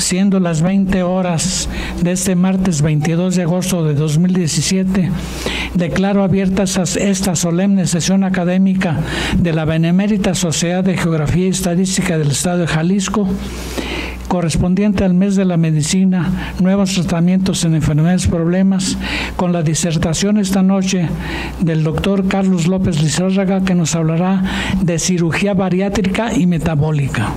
siendo las 20 horas de este martes 22 de agosto de 2017, declaro abierta esta solemne sesión académica de la Benemérita Sociedad de Geografía y Estadística del Estado de Jalisco, correspondiente al mes de la medicina, nuevos tratamientos en enfermedades, problemas, con la disertación esta noche del doctor Carlos López Lizárraga, que nos hablará de cirugía bariátrica y metabólica.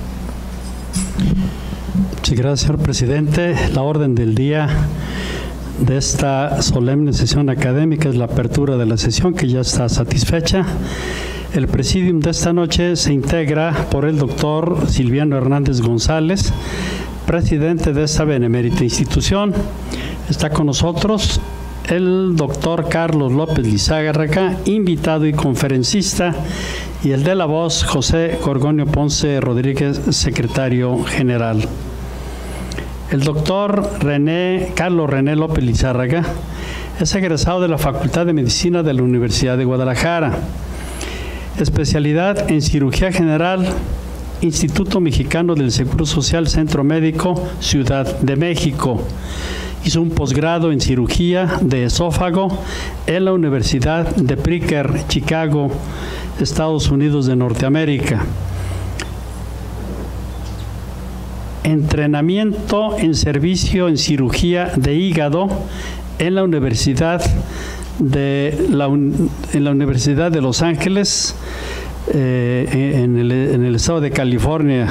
Sí, gracias, señor presidente. La orden del día de esta solemne sesión académica es la apertura de la sesión, que ya está satisfecha. El presidium de esta noche se integra por el doctor Silviano Hernández González, presidente de esta benemérita institución. Está con nosotros el doctor Carlos López Lizárraga, invitado y conferencista, y el de la voz, José Gorgonio Ponce Rodríguez, secretario general. El doctor Carlos René López Lizárraga es egresado de la Facultad de Medicina de la Universidad de Guadalajara. Especialidad en cirugía general, Instituto Mexicano del Seguro Social, Centro Médico, Ciudad de México. Hizo un posgrado en cirugía de esófago en la Universidad de Pritzker, Chicago, Estados Unidos de Norteamérica. Entrenamiento en servicio en cirugía de hígado en la Universidad de Los Ángeles, en el estado de California.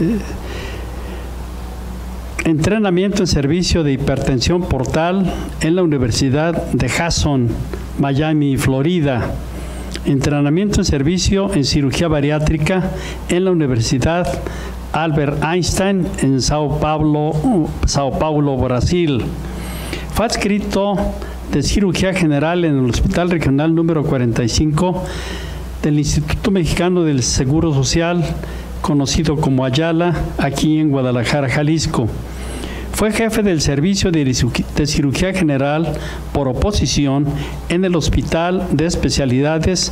Entrenamiento en servicio de hipertensión portal en la Universidad de Hudson, Miami, Florida. Entrenamiento en servicio en cirugía bariátrica en la Universidad Albert Einstein en Sao Paulo, Brasil. Fue adscrito de cirugía general en el Hospital Regional número 45 del Instituto Mexicano del Seguro Social, conocido como Ayala, aquí en Guadalajara, Jalisco. Fue jefe del servicio de cirugía general por oposición en el Hospital de Especialidades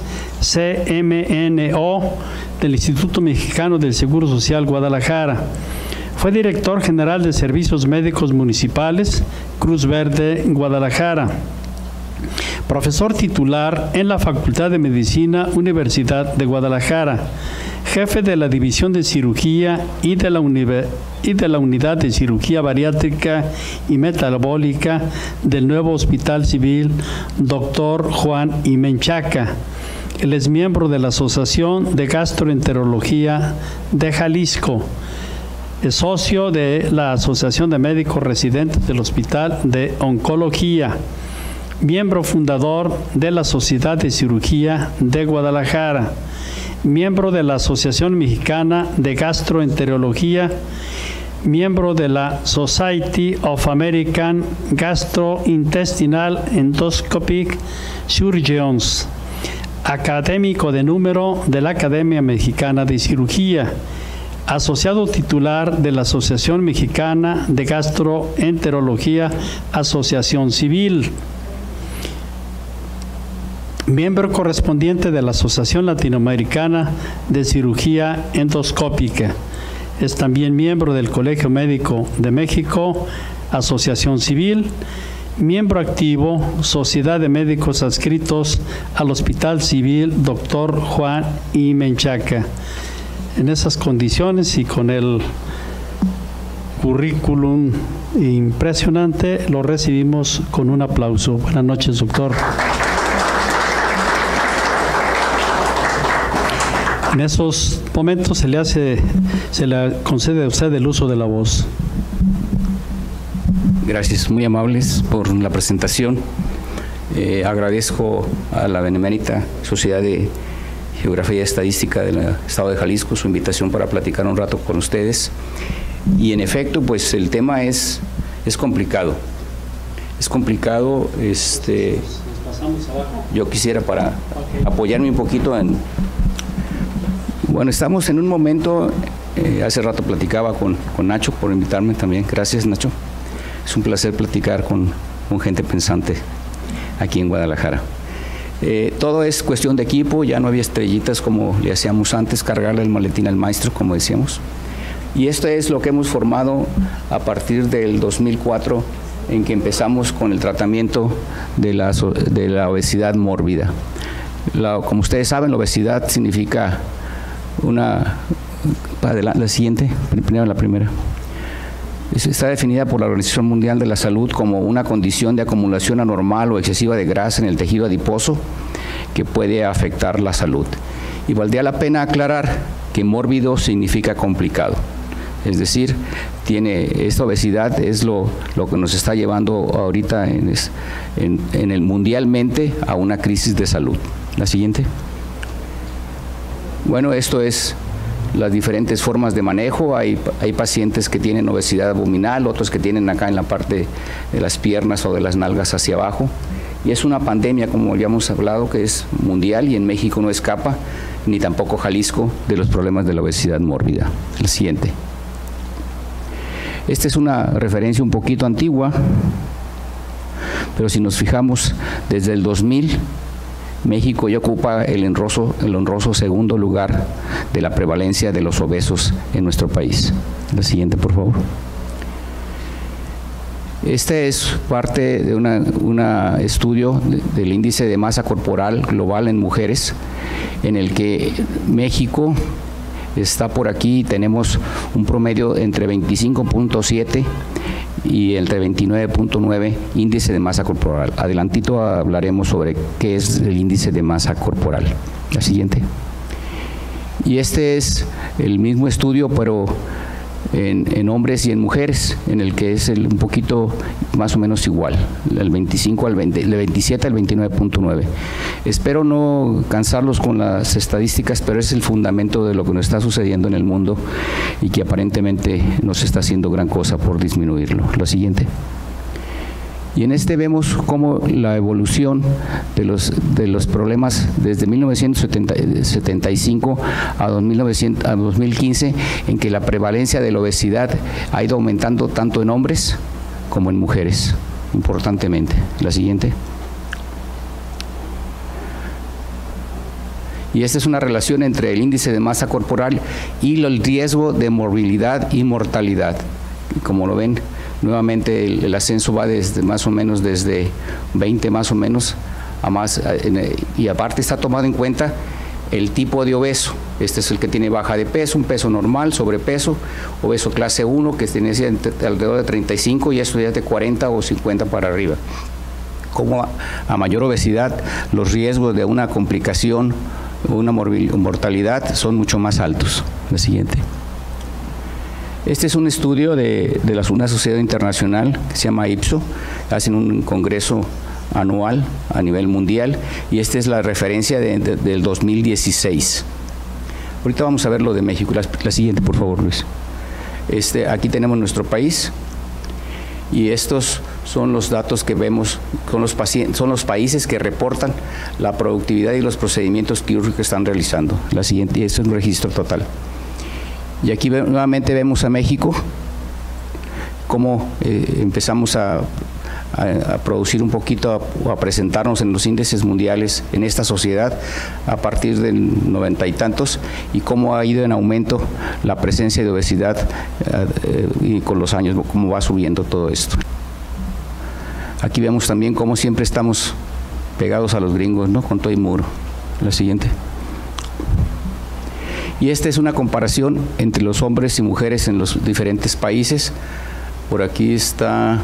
CMNO del Instituto Mexicano del Seguro Social, Guadalajara. Fue director general de Servicios Médicos Municipales, Cruz Verde, Guadalajara. Profesor titular en la Facultad de Medicina, Universidad de Guadalajara. Jefe de la División de Cirugía y de la Unidad de Cirugía Bariátrica y Metabólica del nuevo Hospital Civil Dr. Juan I. Menchaca. Él es miembro de la Asociación de Gastroenterología de Jalisco. Es socio de la Asociación de Médicos Residentes del Hospital de Oncología. Miembro fundador de la Sociedad de Cirugía de Guadalajara. Miembro de la Asociación Mexicana de Gastroenterología, miembro de la Society of American Gastrointestinal Endoscopic Surgeons, académico de número de la Academia Mexicana de Cirugía, asociado titular de la Asociación Mexicana de Gastroenterología, Asociación Civil, miembro correspondiente de la Asociación Latinoamericana de Cirugía Endoscópica. Es también miembro del Colegio Médico de México, Asociación Civil, miembro activo, Sociedad de Médicos adscritos al Hospital Civil Dr. Juan I. Menchaca. En esas condiciones y con el currículum impresionante, lo recibimos con un aplauso. Buenas noches, doctor. En esos momentos se le concede a usted el uso de la voz. Gracias, muy amables por la presentación. Agradezco a la Benemérita Sociedad de Geografía y Estadística del Estado de Jalisco su invitación para platicar un rato con ustedes. Y en efecto, pues el tema es complicado. Es complicado. Yo quisiera para apoyarme un poquito en... Bueno, estamos en un momento, hace rato platicaba con Nacho por invitarme también. Gracias, Nacho. Es un placer platicar con gente pensante aquí en Guadalajara. Todo es cuestión de equipo, ya no había estrellitas como le hacíamos antes, cargarle el maletín al maestro, como decíamos. Y esto es lo que hemos formado a partir del 2004, en que empezamos con el tratamiento de la obesidad mórbida. Como ustedes saben, la obesidad significa la siguiente, primero la primera. Está definida por la Organización Mundial de la Salud como una condición de acumulación anormal o excesiva de grasa en el tejido adiposo que puede afectar la salud. Y valdría la pena aclarar que mórbido significa complicado. Es decir, esta obesidad es lo que nos está llevando ahorita mundialmente a una crisis de salud. La siguiente. Bueno, esto es las diferentes formas de manejo. Hay pacientes que tienen obesidad abdominal, otros que tienen acá en la parte de las piernas o de las nalgas hacia abajo. Y es una pandemia, como ya hemos hablado, que es mundial y en México no escapa, ni tampoco Jalisco, de los problemas de la obesidad mórbida. La siguiente. Esta es una referencia un poquito antigua, pero si nos fijamos, desde el 2000, México ya ocupa el honroso segundo lugar de la prevalencia de los obesos en nuestro país. La siguiente, por favor. Este es parte de un estudio del índice de masa corporal global en mujeres, en el que México está por aquí. Tenemos un promedio entre 25.7 y entre 29.9 índice de masa corporal. Adelantito hablaremos sobre qué es el índice de masa corporal. La siguiente. Y este es el mismo estudio, pero en hombres y en mujeres, en el que es un poquito más o menos igual, del 27 al 29.9. Espero no cansarlos con las estadísticas, pero es el fundamento de lo que nos está sucediendo en el mundo y que aparentemente no se está haciendo gran cosa por disminuirlo. Lo siguiente. Y en este vemos cómo la evolución de los problemas desde 1975 a 2015, en que la prevalencia de la obesidad ha ido aumentando tanto en hombres como en mujeres, importantemente. La siguiente. Y esta es una relación entre el índice de masa corporal y el riesgo de morbilidad y mortalidad. Como lo ven, nuevamente el ascenso va desde más o menos desde 20 más o menos a más, y aparte está tomado en cuenta el tipo de obeso. Este es el que tiene baja de peso, un peso normal, sobrepeso, obeso clase 1 que tiene alrededor de 35 y eso ya es de 40 o 50 para arriba. Como a mayor obesidad, los riesgos de una complicación o una mortalidad son mucho más altos. La siguiente. Este es un estudio de una sociedad internacional que se llama IPSO, hacen un congreso anual a nivel mundial y esta es la referencia del 2016. Ahorita vamos a ver lo de México. La siguiente, por favor, Luis. Aquí tenemos nuestro país y estos son los datos que vemos, son los países que reportan la productividad y los procedimientos quirúrgicos que están realizando. La siguiente, y este es un registro total. Y aquí nuevamente vemos a México, cómo empezamos a producir un poquito, a presentarnos en los índices mundiales en esta sociedad a partir del 90 y tantos, y cómo ha ido en aumento la presencia de obesidad y con los años, cómo va subiendo todo esto. Aquí vemos también cómo siempre estamos pegados a los gringos, ¿no? Con todo y muro. La siguiente. Y esta es una comparación entre los hombres y mujeres en los diferentes países. Por aquí está,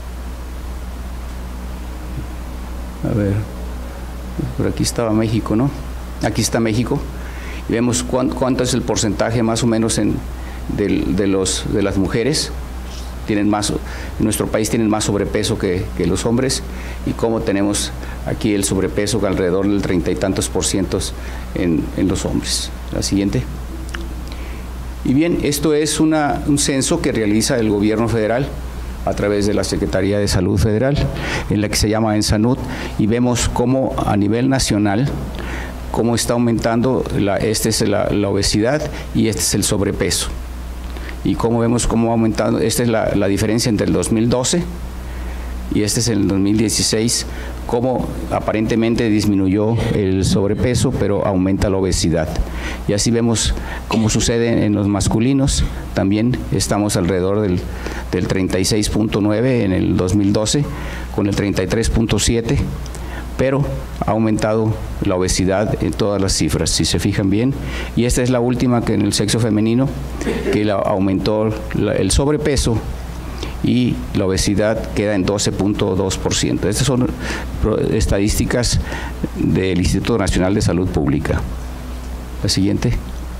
a ver, por aquí estaba México, ¿no? Aquí está México. Y vemos cuánto es el porcentaje más o menos de las mujeres. En nuestro país tienen más sobrepeso que los hombres, y cómo tenemos aquí el sobrepeso que alrededor del 30 y tantos % en los hombres. La siguiente. Y bien, esto es un censo que realiza el gobierno federal a través de la Secretaría de Salud Federal, en la que se llama ENSANUD, y vemos cómo a nivel nacional, cómo está aumentando la obesidad y este es el sobrepeso. Y cómo vemos cómo ha aumentado, esta es la diferencia entre el 2012, y este es el 2016, cómo aparentemente disminuyó el sobrepeso, pero aumenta la obesidad. Y así vemos cómo sucede en los masculinos, también estamos alrededor del 36.9 en el 2012, con el 33.7, pero ha aumentado la obesidad en todas las cifras, si se fijan bien. Y esta es la última, que en el sexo femenino, que aumentó el sobrepeso y la obesidad queda en 12.2%. Estas son estadísticas del Instituto Nacional de Salud Pública. La siguiente.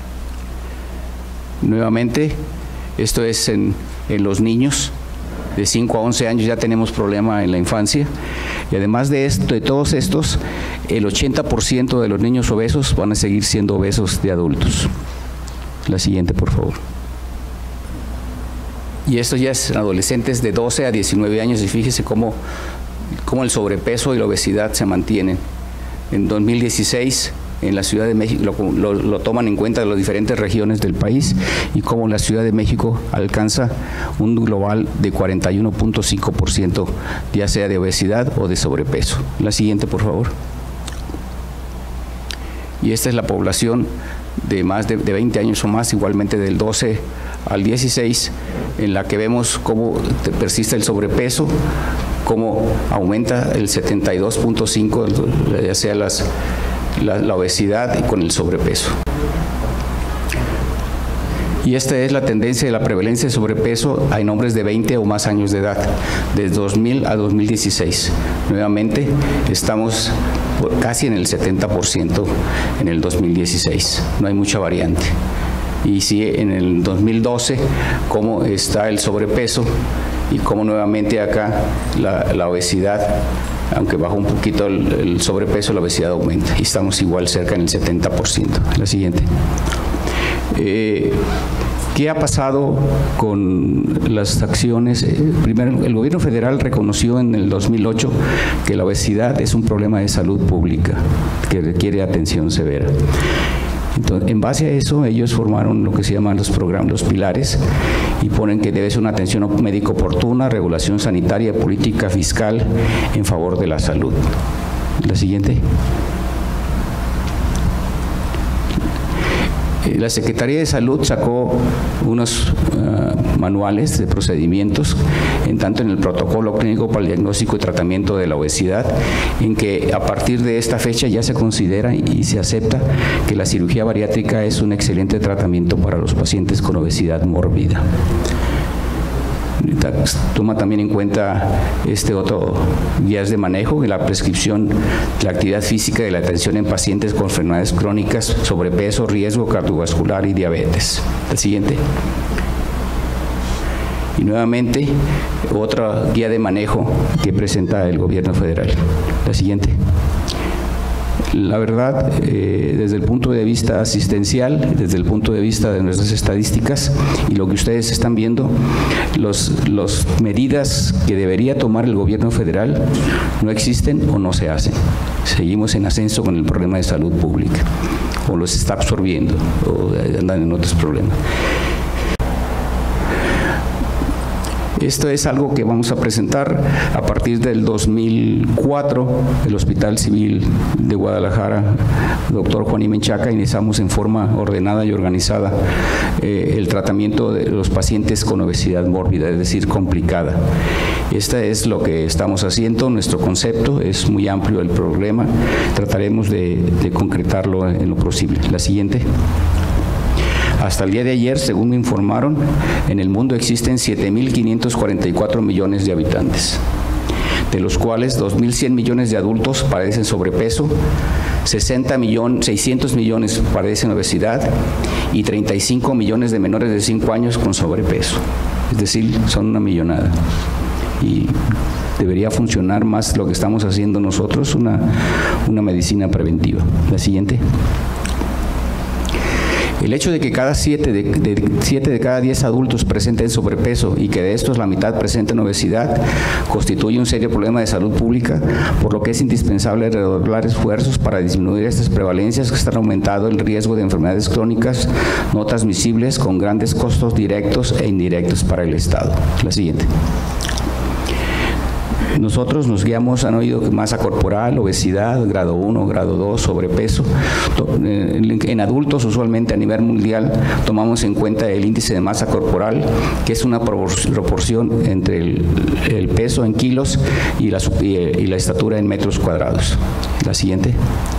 Nuevamente, esto es en los niños. De 5 a 11 años ya tenemos problema en la infancia. Y además de esto, de todos estos, el 80% de los niños obesos van a seguir siendo obesos de adultos. La siguiente, por favor. Y esto ya es adolescentes de 12 a 19 años, y fíjese cómo el sobrepeso y la obesidad se mantienen. En 2016, en la Ciudad de México, lo toman en cuenta de las diferentes regiones del país, y cómo la Ciudad de México alcanza un global de 41.5%, ya sea de obesidad o de sobrepeso. La siguiente, por favor. Y esta es la población de más de 20 años o más, igualmente del 12 al 16, en la que vemos cómo persiste el sobrepeso, cómo aumenta el 72.5%, ya sea la obesidad y con el sobrepeso. Y esta es la tendencia de la prevalencia de sobrepeso en hombres de 20 o más años de edad, desde 2000 a 2016. Nuevamente, estamos casi en el 70% en el 2016, no hay mucha variante. Y sí, en el 2012, cómo está el sobrepeso y cómo nuevamente acá la obesidad, aunque bajó un poquito el sobrepeso, la obesidad aumenta, y estamos igual cerca en el 70%. La siguiente. ¿Qué ha pasado con las acciones? Primero, el gobierno federal reconoció en el 2008 que la obesidad es un problema de salud pública que requiere atención severa. Entonces, en base a eso, ellos formaron lo que se llaman los programas, los pilares, y ponen que debe ser una atención médica oportuna, regulación sanitaria, política fiscal en favor de la salud. La siguiente. La Secretaría de Salud sacó unos manuales de procedimientos, tanto en el protocolo clínico para el diagnóstico y tratamiento de la obesidad, en que a partir de esta fecha ya se considera y se acepta que la cirugía bariátrica es un excelente tratamiento para los pacientes con obesidad mórbida. Toma también en cuenta otro guías de manejo, la prescripción de la actividad física y la atención en pacientes con enfermedades crónicas, sobrepeso, riesgo cardiovascular y diabetes. El siguiente. Y nuevamente, otra guía de manejo que presenta el gobierno federal. La siguiente. La verdad, desde el punto de vista asistencial, desde el punto de vista de nuestras estadísticas y lo que ustedes están viendo, las medidas que debería tomar el gobierno federal no existen o no se hacen. Seguimos en ascenso con el problema de salud pública, o los está absorbiendo, o andan en otros problemas. Esto es algo que vamos a presentar a partir del 2004, el Hospital Civil de Guadalajara, doctor Juan I. Menchaca, iniciamos en forma ordenada y organizada el tratamiento de los pacientes con obesidad mórbida, es decir, complicada. Este es lo que estamos haciendo, nuestro concepto, es muy amplio el problema, trataremos de concretarlo en lo posible. La siguiente. Hasta el día de ayer, según me informaron, en el mundo existen 7.544 millones de habitantes, de los cuales 2.100 millones de adultos padecen sobrepeso, 600 millones padecen obesidad y 35 millones de menores de 5 años con sobrepeso. Es decir, son una millonada. Y debería funcionar más lo que estamos haciendo nosotros, una medicina preventiva. La siguiente. El hecho de que 7 de cada 10 adultos presenten sobrepeso y que de estos la mitad presenten obesidad constituye un serio problema de salud pública, por lo que es indispensable redoblar esfuerzos para disminuir estas prevalencias que están aumentando el riesgo de enfermedades crónicas no transmisibles con grandes costos directos e indirectos para el Estado. La siguiente. nosotros nos guiamos, han oído masa corporal, obesidad, grado 1, grado 2, sobrepeso. En adultos, usualmente a nivel mundial, tomamos en cuenta el índice de masa corporal, que es una proporción entre el peso en kilos y la estatura en metros cuadrados. La siguiente.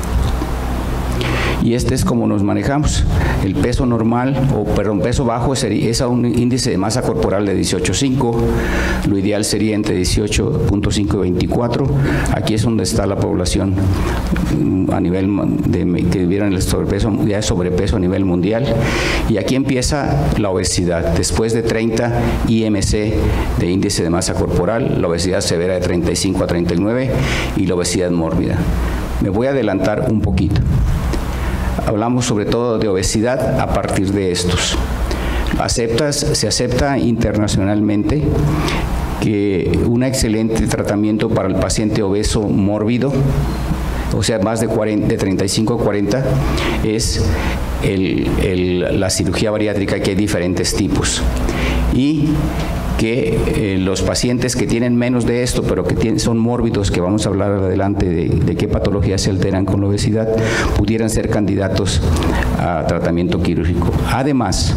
Y este es como nos manejamos. El peso normal, peso bajo es a un índice de masa corporal de 18.5, lo ideal sería entre 18.5 y 24. Aquí es donde está la población a nivel que vivieran el sobrepeso, ya es sobrepeso a nivel mundial. Y aquí empieza la obesidad. Después de 30 IMC de índice de masa corporal, la obesidad severa de 35 a 39 y la obesidad mórbida. Me voy a adelantar un poquito. Hablamos sobre todo de obesidad a partir de estos. Se acepta internacionalmente que un excelente tratamiento para el paciente obeso mórbido, o sea, más de 35 a 40, es la cirugía bariátrica, que hay diferentes tipos. Y que los pacientes que tienen menos de esto, pero que son mórbidos, que vamos a hablar adelante de qué patologías se alteran con la obesidad, pudieran ser candidatos a tratamiento quirúrgico. Además,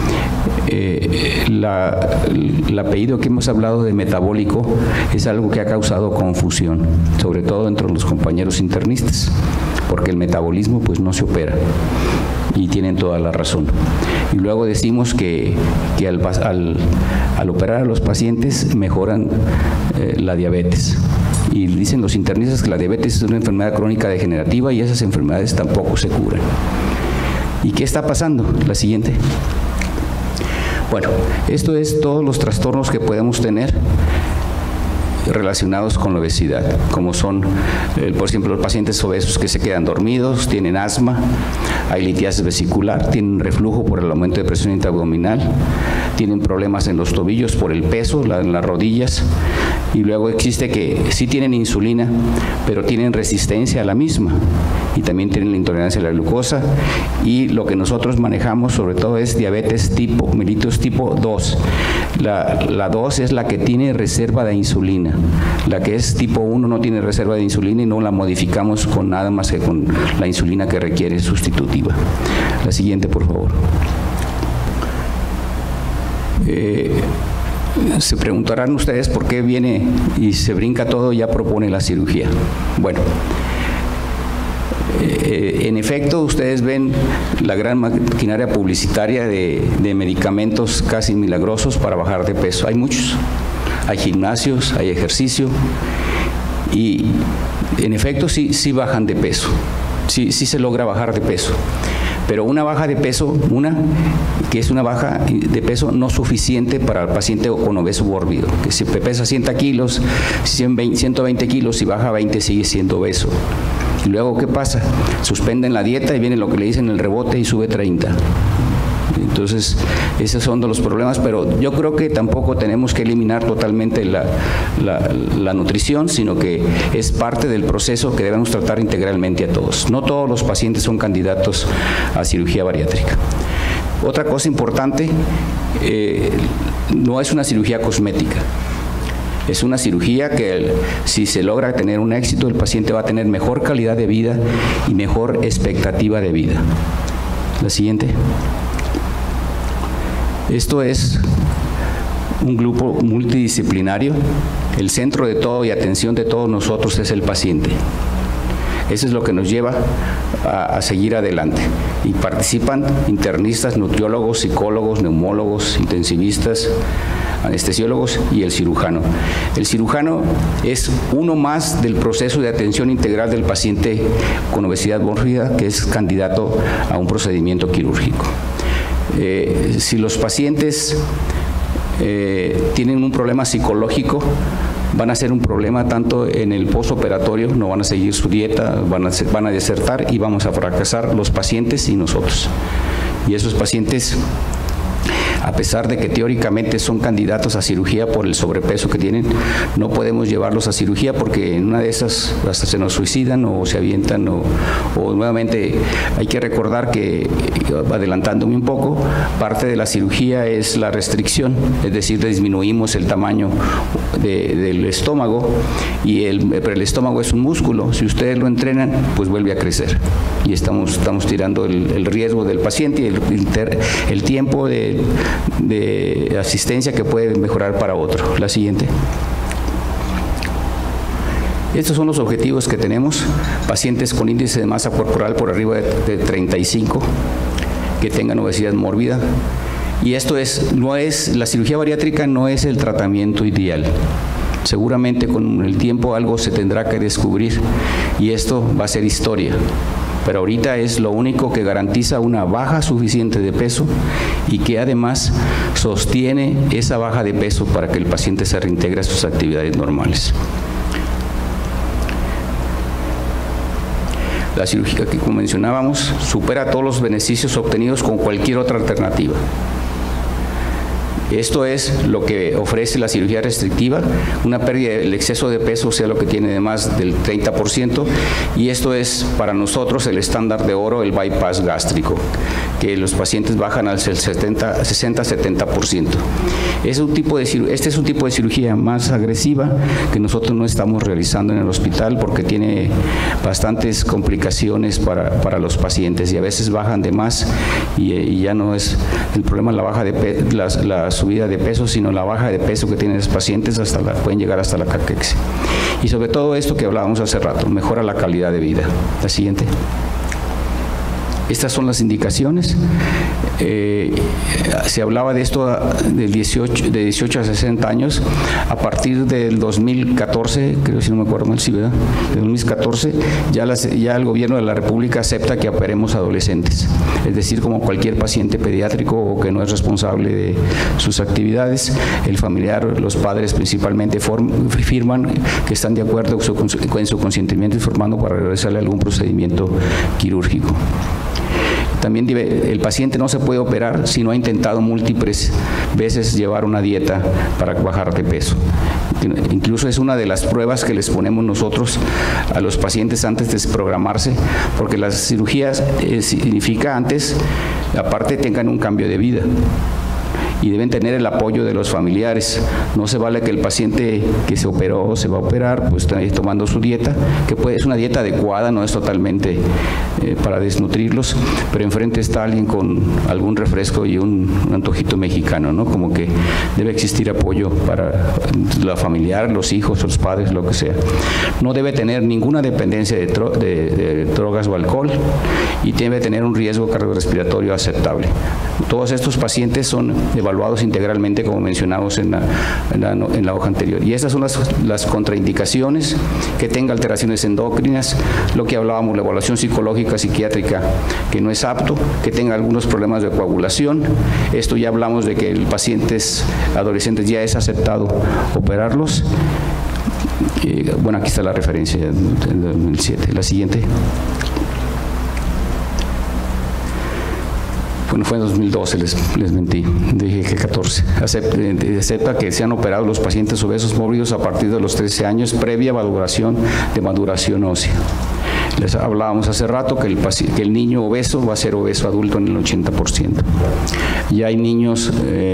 el apellido que hemos hablado de metabólico es algo que ha causado confusión, sobre todo entre los compañeros internistas, porque el metabolismo pues no se opera, y tienen toda la razón. Y luego decimos que al operar a los pacientes mejoran la diabetes. Y dicen los internistas que la diabetes es una enfermedad crónica degenerativa y esas enfermedades tampoco se curan. ¿Y qué está pasando? La siguiente. Bueno, esto es todos los trastornos que podemos tener relacionados con la obesidad, como son, por ejemplo, los pacientes obesos que se quedan dormidos, tienen asma, hay litiasis vesicular, tienen reflujo por el aumento de presión intraabdominal, tienen problemas en los tobillos por el peso, en las rodillas, y luego existe que sí tienen insulina, pero tienen resistencia a la misma, y también tienen la intolerancia a la glucosa, y lo que nosotros manejamos sobre todo es diabetes mellitus tipo 2. La 2 es la que tiene reserva de insulina. La que es tipo 1 no tiene reserva de insulina y no la modificamos con nada más que con la insulina que requiere sustitutiva. La siguiente, por favor. Se preguntarán ustedes por qué viene y se brinca todo y ya propone la cirugía. Bueno, en efecto, ustedes ven la gran maquinaria publicitaria de medicamentos casi milagrosos para bajar de peso. Hay muchos. Hay gimnasios, hay ejercicio y en efecto sí bajan de peso, sí se logra bajar de peso, pero una baja de peso, que es una baja de peso no suficiente para el paciente con obeso mórbido, que si pesa 100 kilos, 120 kilos y baja 20 sigue siendo obeso. Y luego, ¿qué pasa? Suspenden la dieta y viene lo que le dicen el rebote y sube 30. Entonces, esos son de los problemas, pero yo creo que tampoco tenemos que eliminar totalmente la nutrición, sino que es parte del proceso que debemos tratar integralmente a todos. No todos los pacientes son candidatos a cirugía bariátrica. Otra cosa importante, no es una cirugía cosmética. Es una cirugía que si se logra tener un éxito, el paciente va a tener mejor calidad de vida y mejor expectativa de vida. La siguiente. Esto es un grupo multidisciplinario. El centro de todo y atención de todos nosotros es el paciente. Eso es lo que nos lleva a seguir adelante. Y participan internistas, nutriólogos, psicólogos, neumólogos, intensivistas, anestesiólogos y el cirujano. El cirujano es uno más del proceso de atención integral del paciente con obesidad mórbida que es candidato a un procedimiento quirúrgico. Si los pacientes tienen un problema psicológico, van a ser un problema tanto en el postoperatorio, no van a seguir su dieta, van a desertar y vamos a fracasar los pacientes y nosotros. Y esos pacientes A pesar de que teóricamente son candidatos a cirugía por el sobrepeso que tienen, no podemos llevarlos a cirugía porque en una de esas hasta se nos suicidan o se avientan o nuevamente hay que recordar que, adelantándome un poco, parte de la cirugía es la restricción, es decir, disminuimos el tamaño del estómago pero el estómago es un músculo, si ustedes lo entrenan, pues vuelve a crecer y estamos tirando el riesgo del paciente y el tiempo de asistencia que puede mejorar para otro. La siguiente. Estos son los objetivos que tenemos: pacientes con índice de masa corporal por arriba de 35, que tengan obesidad mórbida. Y esto la cirugía bariátrica no es el tratamiento ideal. Seguramente con el tiempo algo se tendrá que descubrir y esto va a ser historia. Pero ahorita es lo único que garantiza una baja suficiente de peso y que además sostiene esa baja de peso para que el paciente se reintegre a sus actividades normales. La cirugía que, como mencionábamos, supera todos los beneficios obtenidos con cualquier otra alternativa. Esto es lo que ofrece la cirugía restrictiva, una pérdida del exceso de peso, o sea, lo que tiene de más del 30%, y esto es para nosotros el estándar de oro, el bypass gástrico, que los pacientes bajan al 60-70%. Este es un tipo de cirugía más agresiva que nosotros no estamos realizando en el hospital porque tiene bastantes complicaciones para los pacientes y a veces bajan de más y ya no es el problema la subida de peso, sino la baja de peso que tienen los pacientes, pueden llegar hasta la caquexia. Y sobre todo esto que hablábamos hace rato, mejora la calidad de vida. La siguiente. Estas son las indicaciones. Se hablaba de esto de 18 a 60 años. A partir del 2014, creo, si no me acuerdo mal, sí, ¿verdad? De 2014, ya el gobierno de la República acepta que operemos adolescentes. Es decir, como cualquier paciente pediátrico o que no es responsable de sus actividades, el familiar, los padres principalmente firman que están de acuerdo con su consentimiento informando para realizarle algún procedimiento quirúrgico. También el paciente no se puede operar si no ha intentado múltiples veces llevar una dieta para bajar de peso. Incluso es una de las pruebas que les ponemos nosotros a los pacientes antes de programarse, porque las cirugías significa antes, aparte, tengan un cambio de vida. Y deben tener el apoyo de los familiares. No se vale que el paciente que se operó o se va a operar, pues esté tomando su dieta, que es una dieta adecuada, no es totalmente para desnutrirlos, pero enfrente está alguien con algún refresco y un antojito mexicano, ¿no? Como que debe existir apoyo para la familiar, los hijos, los padres, lo que sea. No debe tener ninguna dependencia de drogas o alcohol y debe tener un riesgo cardiorrespiratorio aceptable. Todos estos pacientes son evaluados integralmente, como mencionamos en la hoja anterior. Y estas son las contraindicaciones: que tenga alteraciones endocrinas, lo que hablábamos, la evaluación psicológica, psiquiátrica, que no es apto, que tenga algunos problemas de coagulación. Esto ya hablamos de que el pacientes adolescentes ya es aceptado operarlos. Bueno, aquí está la referencia del 2007. La siguiente. Bueno, fue en 2012, les mentí, dije que 14. Acepta que sean operados los pacientes obesos mórbidos a partir de los 13 años, previa valoración de maduración ósea. Les hablábamos hace rato que el niño obeso va a ser obeso adulto en el 80%. Ya hay niños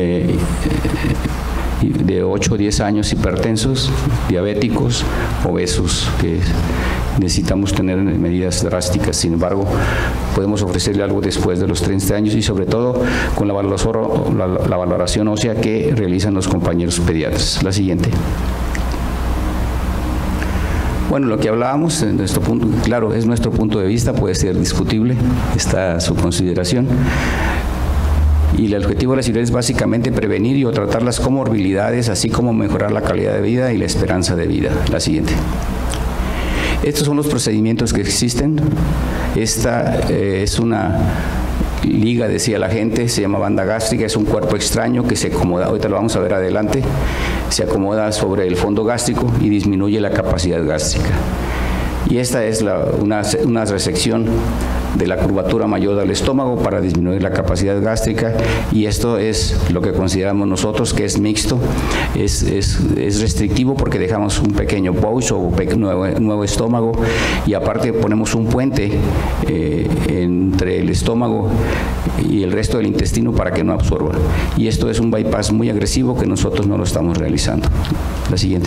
de 8 o 10 años hipertensos, diabéticos, obesos, que necesitamos tener medidas drásticas. Sin embargo, podemos ofrecerle algo después de los 30 años y sobre todo con la valoración ósea que realizan los compañeros pediatras. La siguiente. Bueno, lo que hablábamos, en nuestro punto, claro, es nuestro punto de vista, puede ser discutible, está a su consideración. Y el objetivo de la cirugía es básicamente prevenir y o tratar las comorbilidades, así como mejorar la calidad de vida y la esperanza de vida. La siguiente. Estos son los procedimientos que existen. Esta es una liga, decía la gente, se llama banda gástrica, es un cuerpo extraño que se acomoda, ahorita lo vamos a ver adelante, se acomoda sobre el fondo gástrico y disminuye la capacidad gástrica. Y esta es una resección de la curvatura mayor del estómago para disminuir la capacidad gástrica, y esto es lo que consideramos nosotros que es mixto, es restrictivo porque dejamos un pequeño pouch o nuevo estómago, y aparte ponemos un puente entre el estómago y el resto del intestino para que no absorba, y esto es un bypass muy agresivo que nosotros no lo estamos realizando. La siguiente.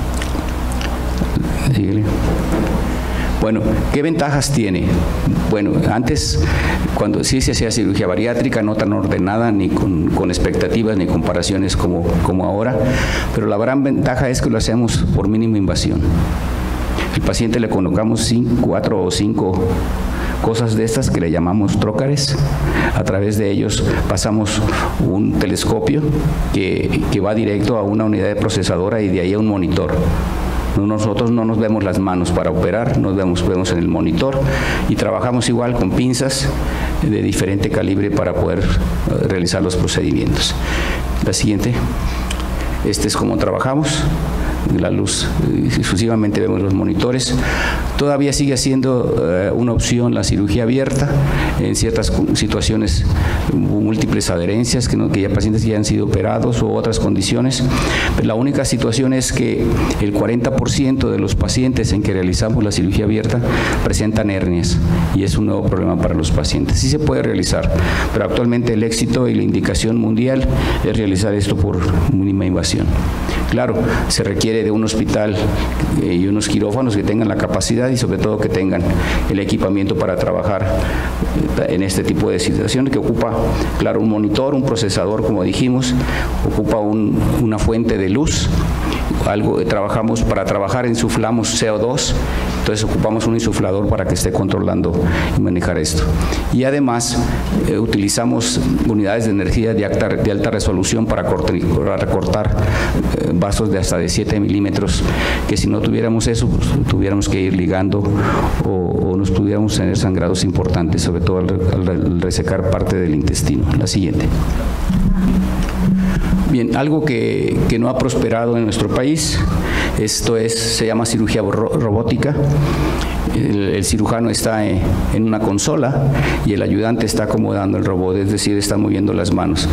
Síguele. Bueno, ¿qué ventajas tiene? Bueno, antes, cuando sí se hacía cirugía bariátrica, no tan ordenada, ni con expectativas, ni comparaciones como ahora, pero la gran ventaja es que lo hacemos por mínima invasión. El paciente le colocamos 4 o 5 cosas de estas que le llamamos trócares. A través de ellos pasamos un telescopio que va directo a una unidad de procesadora y de ahí a un monitor. Nosotros no nos vemos las manos para operar, nos vemos en el monitor, y trabajamos igual con pinzas de diferente calibre para poder realizar los procedimientos. La siguiente. Este es como trabajamos. La luz, exclusivamente vemos los monitores. Todavía sigue siendo una opción la cirugía abierta en ciertas situaciones, múltiples adherencias, que ya pacientes ya han sido operados u otras condiciones. Pero la única situación es que el 40% de los pacientes en que realizamos la cirugía abierta presentan hernias, y es un nuevo problema para los pacientes. Sí se puede realizar, pero actualmente el éxito y la indicación mundial es realizar esto por mínima invasión. Claro, se requiere de un hospital y unos quirófanos que tengan la capacidad y sobre todo que tengan el equipamiento para trabajar en este tipo de situaciones, que ocupa, claro, un monitor, un procesador, como dijimos, ocupa una fuente de luz, algo que trabajamos, para trabajar insuflamos CO2, entonces ocupamos un insuflador para que esté controlando y manejar esto. Y además utilizamos unidades de energía de alta resolución para recortar vasos de hasta de 7 milímetros, que si no tuviéramos eso, pues, tuviéramos que ir ligando o nos pudiéramos tener sangrados importantes, sobre todo al resecar parte del intestino. La siguiente. Bien, algo que no ha prosperado en nuestro país, se llama cirugía robótica. El cirujano está en una consola y el ayudante está acomodando el robot, es decir, está moviendo las manos.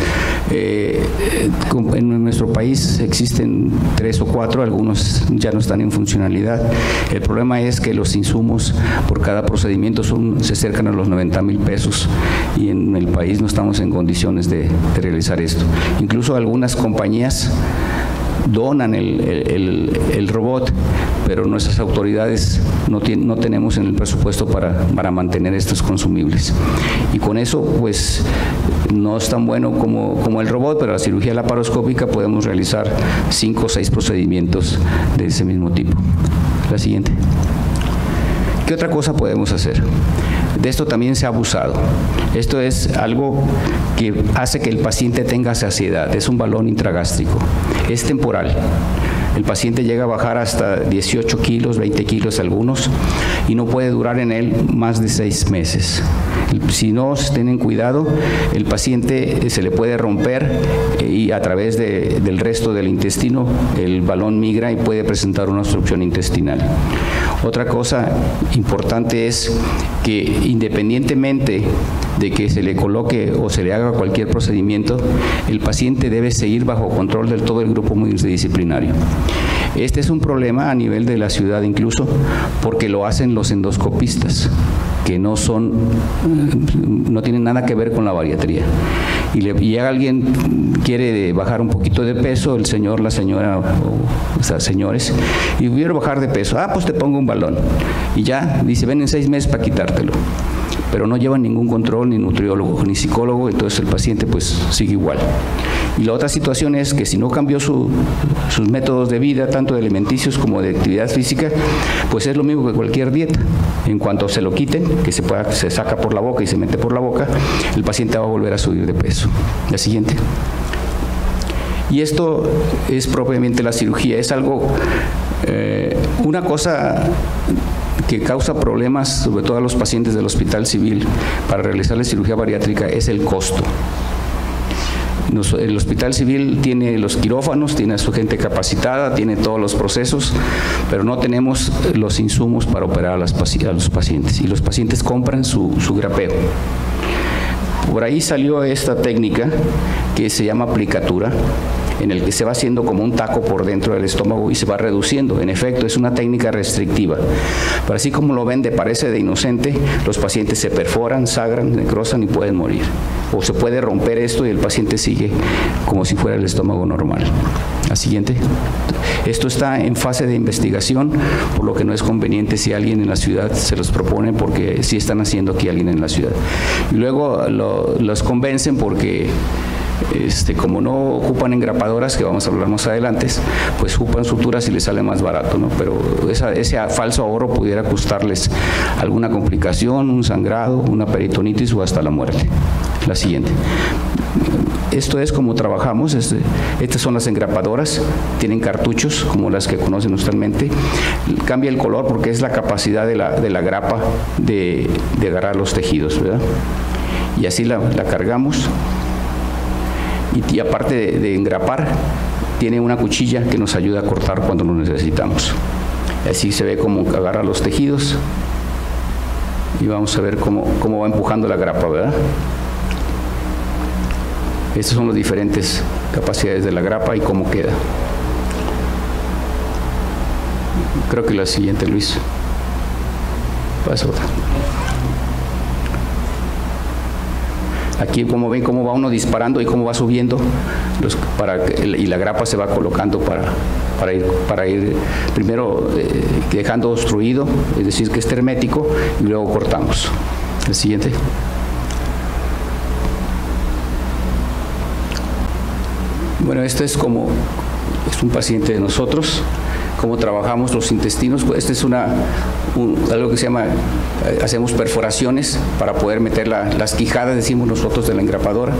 En nuestro país existen 3 o 4, algunos ya no están en funcionalidad. El problema es que los insumos por cada procedimiento se acercan a los 90,000 pesos, y en el país no estamos en condiciones de realizar esto. Incluso algunas compañías donan el robot, pero nuestras autoridades no tenemos en el presupuesto para mantener estos consumibles. Y con eso, pues, no es tan bueno como el robot, pero la cirugía laparoscópica podemos realizar 5 o 6 procedimientos de ese mismo tipo. La siguiente. ¿Qué otra cosa podemos hacer? De esto también se ha abusado. Esto es algo que hace que el paciente tenga saciedad, es un balón intragástrico, es temporal. El paciente llega a bajar hasta 18 kilos, 20 kilos algunos, y no puede durar en él más de 6 meses. Si no tienen cuidado, el paciente se le puede romper y a través del resto del intestino el balón migra y puede presentar una obstrucción intestinal. Otra cosa importante es que independientemente de que se le coloque o se le haga cualquier procedimiento, el paciente debe seguir bajo control del todo el grupo multidisciplinario. Este es un problema a nivel de la ciudad incluso, porque lo hacen los endoscopistas, que no tienen nada que ver con la bariatría. Y alguien quiere bajar un poquito de peso, el señor, la señora, o sea, señores, y quiero bajar de peso, pues te pongo un balón. Y ya, dice, ven en 6 meses para quitártelo. Pero no llevan ningún control, ni nutriólogo, ni psicólogo, entonces el paciente pues sigue igual. Y la otra situación es que si no cambió sus métodos de vida, tanto de alimenticios como de actividad física, pues es lo mismo que cualquier dieta. En cuanto se lo quiten, que se saca por la boca y se mete por la boca, el paciente va a volver a subir de peso. La siguiente. Y esto es propiamente la cirugía, es algo, una cosa que causa problemas, sobre todo a los pacientes del Hospital Civil, para realizar la cirugía bariátrica, es el costo. El Hospital Civil tiene los quirófanos, tiene a su gente capacitada, tiene todos los procesos, pero no tenemos los insumos para operar a los pacientes, y los pacientes compran su grapeo. Por ahí salió esta técnica que se llama aplicatura, en el que se va haciendo como un taco por dentro del estómago y se va reduciendo. En efecto, es una técnica restrictiva. Pero así como lo ven, parece de inocente, los pacientes se perforan, sangran, necrosan y pueden morir. O se puede romper esto y el paciente sigue como si fuera el estómago normal. La siguiente. Esto está en fase de investigación, por lo que no es conveniente si alguien en la ciudad se los propone, porque sí están haciendo aquí alguien en la ciudad. Y luego los convencen porque como no ocupan engrapadoras, que vamos a hablar más adelante, pues ocupan suturas y les sale más barato, ¿no? Pero ese falso ahorro pudiera costarles alguna complicación, un sangrado, una peritonitis o hasta la muerte. La siguiente. Esto es como trabajamos. Estas son las engrapadoras, tienen cartuchos como las que conocen usualmente. Cambia el color porque es la capacidad de la grapa de agarrar los tejidos, ¿verdad? Y así la cargamos. Y aparte de engrapar, tiene una cuchilla que nos ayuda a cortar cuando lo necesitamos. Así se ve cómo agarra los tejidos y vamos a ver cómo va empujando la grapa, ¿verdad? Estas son las diferentes capacidades de la grapa y cómo queda. Creo que la siguiente, Luis. Pasa otra. Aquí como ven cómo va uno disparando y cómo va subiendo y la grapa se va colocando para ir primero dejando obstruido, es decir, que es hermético, y luego cortamos. El siguiente. Bueno, este es un paciente de nosotros. Cómo trabajamos los intestinos. Este es algo que se llama, hacemos perforaciones para poder meter las quijadas, decimos nosotros, de la engrapadora.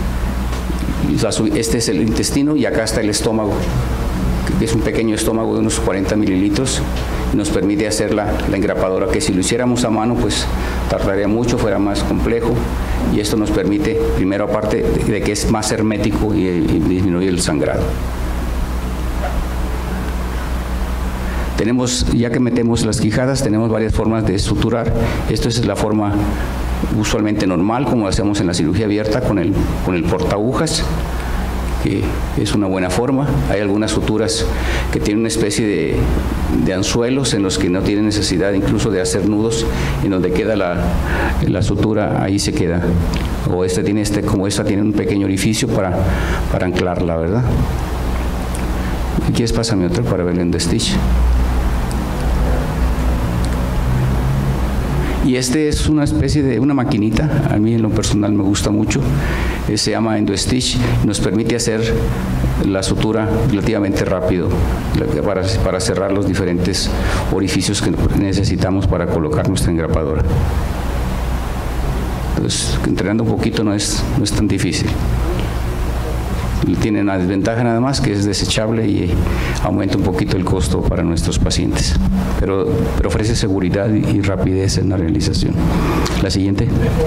Este es el intestino y acá está el estómago, que es un pequeño estómago de unos 40 mililitros, y nos permite hacer la engrapadora, que si lo hiciéramos a mano pues tardaría mucho, fuera más complejo, y esto nos permite, primero, aparte de que es más hermético y disminuye el sangrado. Ya que metemos las quijadas, tenemos varias formas de suturar. Esto es la forma usualmente normal, como lo hacemos en la cirugía abierta con el portaagujas, que es una buena forma. Hay algunas suturas que tienen una especie de anzuelos en los que no tienen necesidad incluso de hacer nudos, en donde queda la sutura, ahí se queda. O como esta tiene un pequeño orificio para anclarla, ¿verdad? Si quieres, pásame otra para ver el endostitch. Y este es una especie de una maquinita, a mí en lo personal me gusta mucho, se llama endostitch, nos permite hacer la sutura relativamente rápido para cerrar los diferentes orificios que necesitamos para colocar nuestra engrapadora. Entonces, entrenando un poquito no es tan difícil. Tiene una desventaja nada más, que es desechable y aumenta un poquito el costo para nuestros pacientes, pero ofrece seguridad y rapidez en la realización. La siguiente.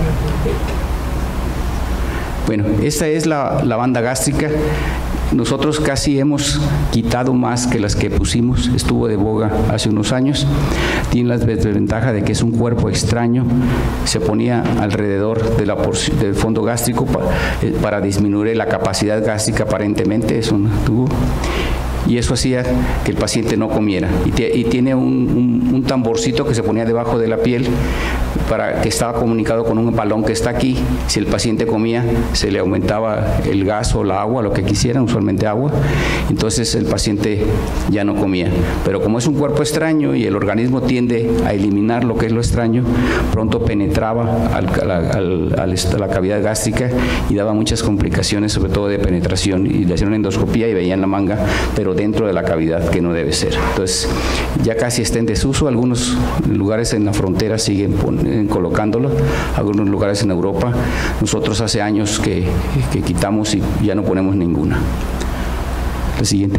Bueno, esta es la banda gástrica. Nosotros casi hemos quitado más que las que pusimos, estuvo de boga hace unos años. Tiene la desventaja de que es un cuerpo extraño, se ponía alrededor del fondo gástrico para disminuir la capacidad gástrica aparentemente, es un tubo. Y eso hacía que el paciente no comiera. Y tiene un tamborcito que se ponía debajo de la piel, que estaba comunicado con un balón que está aquí. Si el paciente comía, se le aumentaba el gas o la agua, lo que quisieran, usualmente agua. Entonces el paciente ya no comía. Pero como es un cuerpo extraño y el organismo tiende a eliminar lo que es lo extraño, pronto penetraba a la cavidad gástrica y daba muchas complicaciones, sobre todo de penetración. Y le hacían una endoscopía y veían la manga, pero dentro de la cavidad, que no debe ser. Entonces ya casi está en desuso. Algunos lugares en la frontera siguen colocándolo, algunos lugares en Europa. Nosotros hace años que quitamos y ya no ponemos ninguna. La siguiente.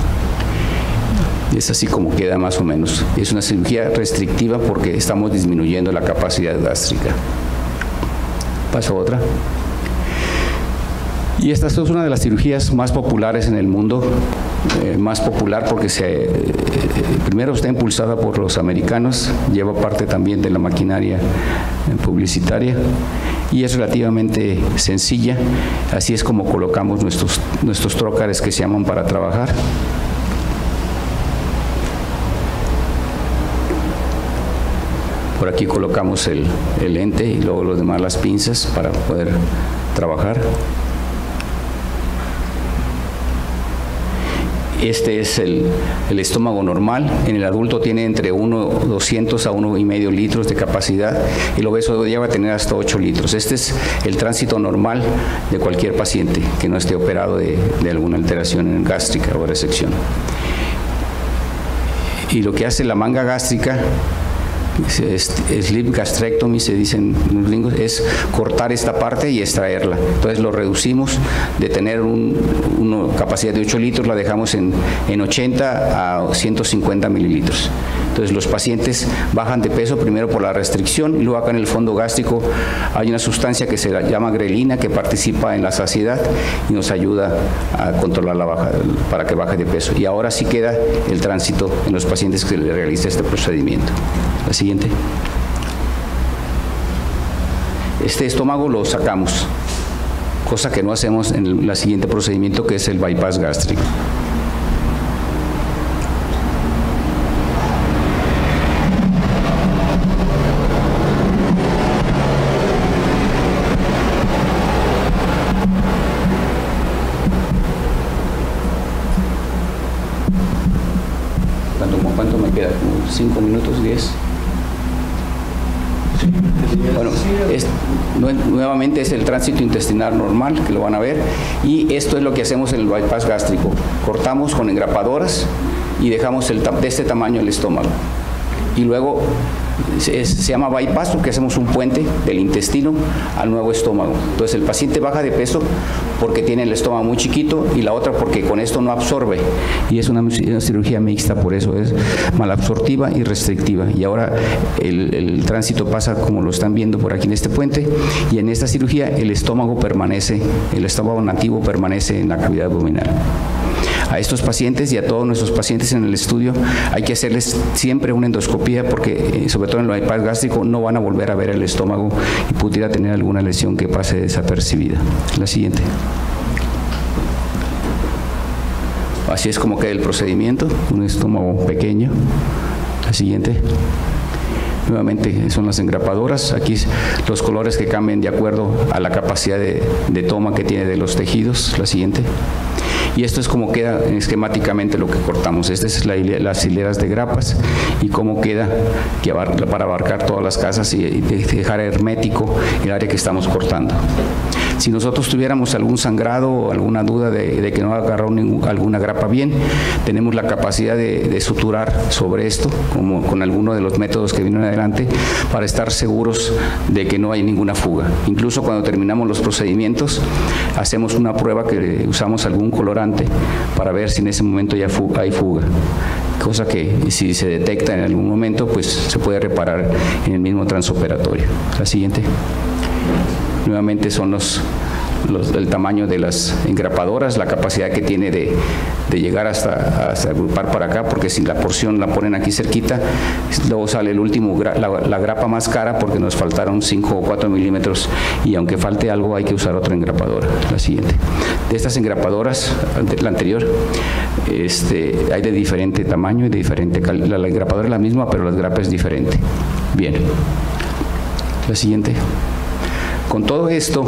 Es así como queda más o menos. Es una cirugía restrictiva porque estamos disminuyendo la capacidad gástrica. Paso a otra. Y esta es una de las cirugías más populares en el mundo, más popular porque primero está impulsada por los americanos, lleva parte también de la maquinaria publicitaria y es relativamente sencilla. Así es como colocamos nuestros trócares que se llaman para trabajar. Por aquí colocamos el lente y luego los demás las pinzas para poder trabajar. Este es el estómago normal. En el adulto tiene entre 200 a 1,5 litros de capacidad. El obeso lleva a tener hasta 8 litros. Este es el tránsito normal de cualquier paciente que no esté operado de alguna alteración gástrica o resección. Y lo que hace la manga gástrica, sleeve gastrectomy se dicen los gringos, es cortar esta parte y extraerla. Entonces lo reducimos de tener una capacidad de 8 litros, la dejamos en 80 a 150 mililitros. Entonces los pacientes bajan de peso primero por la restricción y luego acá en el fondo gástrico hay una sustancia que se llama grelina que participa en la saciedad y nos ayuda a controlar la baja para que baje de peso. Y ahora sí queda el tránsito en los pacientes que le realiza este procedimiento. La siguiente. Este estómago lo sacamos, cosa que no hacemos en el siguiente procedimiento, que es el bypass gástrico. ¿Cuánto me queda? ¿5 minutos? ¿10? Sí. Bueno, nuevamente es el tránsito intestinal normal, que lo van a ver, y esto es lo que hacemos en el bypass gástrico. Cortamos con engrapadoras y dejamos de este tamaño el estómago. Y luego se llama bypass porque hacemos un puente del intestino al nuevo estómago. Entonces el paciente baja de peso porque tiene el estómago muy chiquito y la otra porque con esto no absorbe. Y es una cirugía mixta, por eso es malabsortiva y restrictiva. Y ahora el tránsito pasa como lo están viendo por aquí en este puente, y en esta cirugía el estómago nativo permanece en la cavidad abdominal. A estos pacientes y a todos nuestros pacientes en el estudio hay que hacerles siempre una endoscopía porque sobre todo en el bypass gástrico no van a volver a ver el estómago y pudiera tener alguna lesión que pase desapercibida. La siguiente. Así es como queda el procedimiento, un estómago pequeño. La siguiente. Nuevamente son las engrapadoras, aquí los colores que cambian de acuerdo a la capacidad de toma que tiene de los tejidos. La siguiente. Y esto es como queda esquemáticamente lo que cortamos. Estas es las hileras de grapas y cómo queda para abarcar todas las casas y dejar hermético el área que estamos cortando. Si nosotros tuviéramos algún sangrado o alguna duda de que no agarró alguna grapa bien, tenemos la capacidad de suturar sobre esto, como con alguno de los métodos que vienen adelante, para estar seguros de que no hay ninguna fuga. Incluso cuando terminamos los procedimientos, hacemos una prueba que usamos algún colorante para ver si en ese momento ya hay fuga. Cosa que si se detecta en algún momento, pues se puede reparar en el mismo transoperatorio. La siguiente. Nuevamente son el tamaño de las engrapadoras, la capacidad que tiene de llegar hasta agrupar para acá, porque si la porción la ponen aquí cerquita, luego sale el último, la grapa más cara porque nos faltaron 5 o 4 milímetros y aunque falte algo hay que usar otra engrapadora. La siguiente. De estas engrapadoras, la anterior, hay de diferente tamaño y de diferente calidad. La engrapadora es la misma, pero la grapa es diferente. Bien. La siguiente. Con todo esto,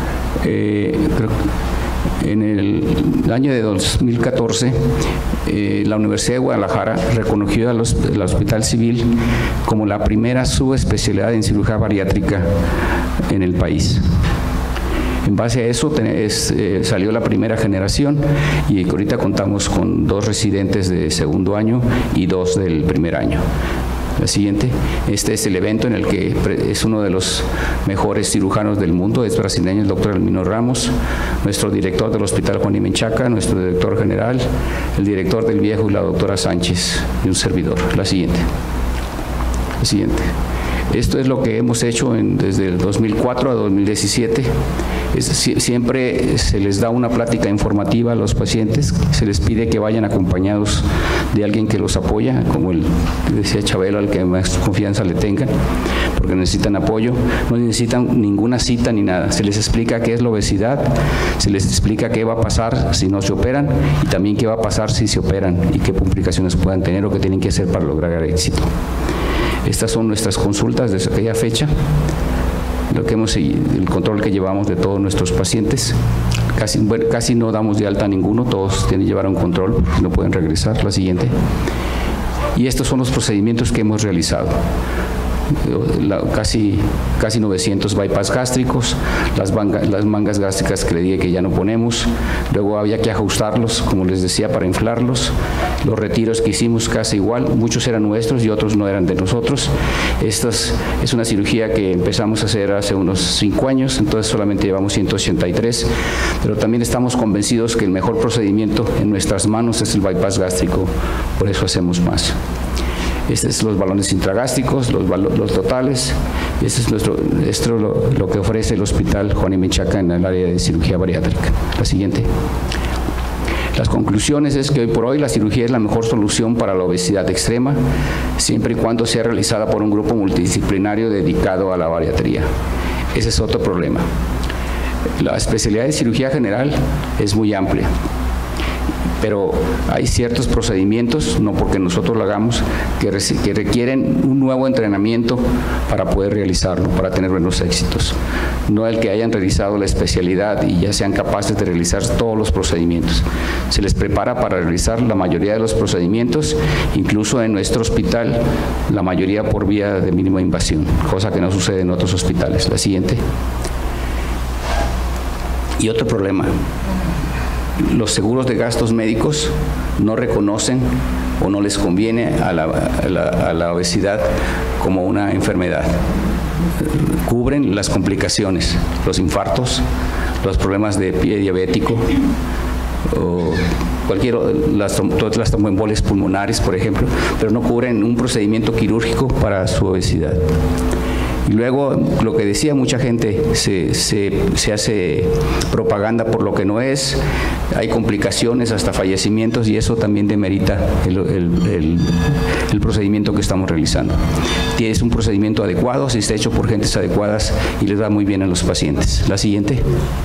en el año de 2014, la Universidad de Guadalajara reconoció al Hospital Civil como la primera subespecialidad en cirugía bariátrica en el país. En base a eso salió la primera generación y ahorita contamos con 2 residentes de segundo año y 2 del primer año. La siguiente. Este es el evento en el que es uno de los mejores cirujanos del mundo, es brasileño, el doctor Elmino Ramos, nuestro director del Hospital Juan y Menchaca, nuestro director general, el director del Viejo y la doctora Sánchez y un servidor. La siguiente. La siguiente. Esto es lo que hemos hecho desde el 2004 a 2017. Siempre se les da una plática informativa a los pacientes, se les pide que vayan acompañados de alguien que los apoya, como decía Chabelo, al que más confianza le tengan, porque necesitan apoyo, no necesitan ninguna cita ni nada. Se les explica qué es la obesidad, se les explica qué va a pasar si no se operan y también qué va a pasar si se operan y qué complicaciones puedan tener o qué tienen que hacer para lograr éxito. Estas son nuestras consultas desde aquella fecha. El control que llevamos de todos nuestros pacientes, casi no damos de alta a ninguno, todos tienen que llevar un control porque no pueden regresar. La siguiente. Y estos son los procedimientos que hemos realizado. Casi 900 bypass gástricos, las mangas gástricas que le dije que ya no ponemos, luego había que ajustarlos, como les decía, para inflarlos. Los retiros que hicimos casi igual, muchos eran nuestros y otros no eran de nosotros. Esta es una cirugía que empezamos a hacer hace unos 5 años, entonces solamente llevamos 183, pero también estamos convencidos que el mejor procedimiento en nuestras manos es el bypass gástrico, por eso hacemos más. Estos son los balones intragástricos, los totales. Esto es lo que ofrece el Hospital Juan y Menchaca en el área de cirugía bariátrica. La siguiente. Las conclusiones es que hoy por hoy la cirugía es la mejor solución para la obesidad extrema, siempre y cuando sea realizada por un grupo multidisciplinario dedicado a la bariatría. Ese es otro problema. La especialidad de cirugía general es muy amplia, pero hay ciertos procedimientos, no porque nosotros lo hagamos, que requieren un nuevo entrenamiento para poder realizarlo, para tener buenos éxitos. No el que hayan realizado la especialidad y ya sean capaces de realizar todos los procedimientos. Se les prepara para realizar la mayoría de los procedimientos, incluso en nuestro hospital, la mayoría por vía de mínima invasión, cosa que no sucede en otros hospitales. La siguiente. Y otro problema. Los seguros de gastos médicos no reconocen o no les conviene a la obesidad como una enfermedad. Cubren las complicaciones, los infartos, los problemas de pie diabético, o todas las tromboembolias pulmonares, por ejemplo, pero no cubren un procedimiento quirúrgico para su obesidad. Y luego, lo que decía mucha gente, se hace propaganda por lo que no es, hay complicaciones, hasta fallecimientos, y eso también demerita el procedimiento que estamos realizando. Es un procedimiento adecuado, si está hecho por gentes adecuadas y les va muy bien a los pacientes. La siguiente.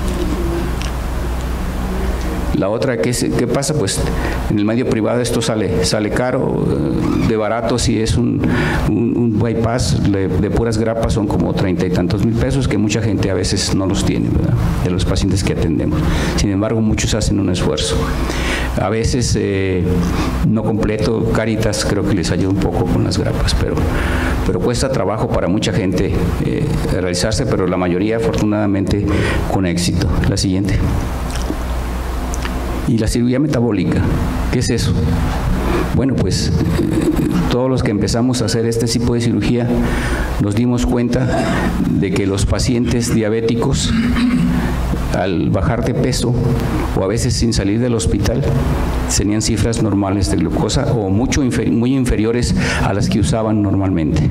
La otra, ¿qué pasa? Pues en el medio privado esto sale caro, de barato si es un bypass de puras grapas son como 30 y tantos mil pesos, que mucha gente a veces no los tiene, ¿verdad?, de los pacientes que atendemos. Sin embargo, muchos hacen un esfuerzo. A veces no completo, Caritas creo que les ayuda un poco con las grapas, pero cuesta trabajo para mucha gente realizarse, pero la mayoría afortunadamente con éxito. La siguiente. Y la cirugía metabólica, ¿qué es eso? Bueno, pues todos los que empezamos a hacer este tipo de cirugía nos dimos cuenta de que los pacientes diabéticos, al bajar de peso o a veces sin salir del hospital, tenían cifras normales de glucosa o muy inferiores a las que usaban normalmente.